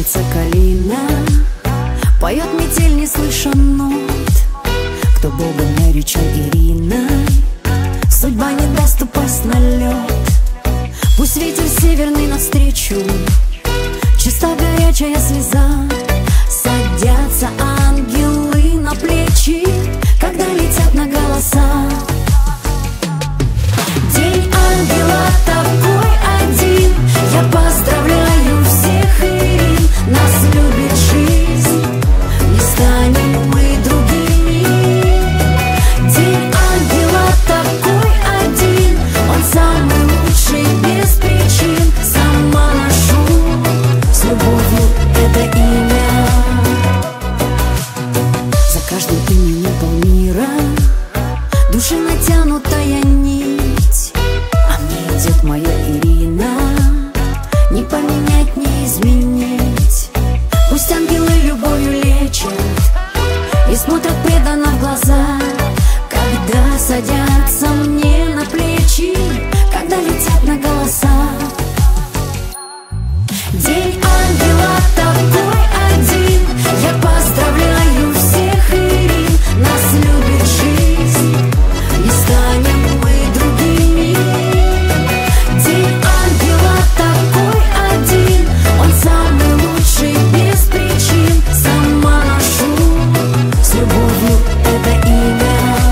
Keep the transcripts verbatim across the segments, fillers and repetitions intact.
Катится калина, поет метель, не слыша нот. Кто Богом наречен Ириной, судьба не даст упасть на лед. Пусть ветер северный навстречу, чиста горячая слеза. Садятся ангелы на плечи, когда летят на голоса. День ангела такой один, я поздравляю всех, Ирин. Нас любит жизнь, не станем мы другими. День ангела такой один, он самый лучший без причин. Сама ношу с любовью это имя. За каждым именем полмира души натянутая нить, а мне идет моя Ирина. Не поменять, не изменить. Пусть ангелы любовью лечат и смотрят преданно в глаза, когда садятся мне на плечи, когда летят на голоса. День ангела такой один, я поздравляю всех, Ирин. Нас любит жизнь, не станем мы другими. День ангела такой один, он самый лучший без причин. Сама ношу с любовью это имя.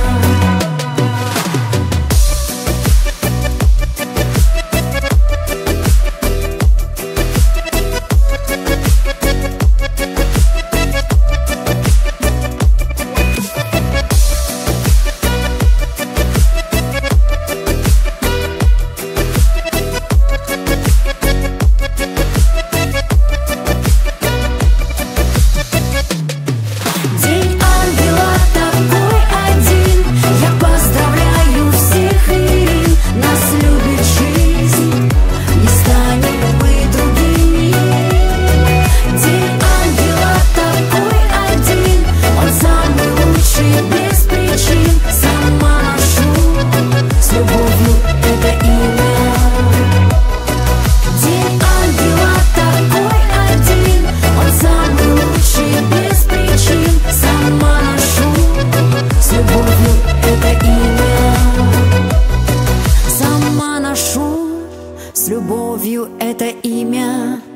День ангела такой один, я поздравляю всех, Ирин. Нас любит жизнь, не станем мы другими. День ангела такой один, он самый лучший без причин. Сама ношу с любовью это имя. День ангела такой один, он самый лучший без причин. Сама ношу с любовью это имя. Сама ношу с любовью это имя.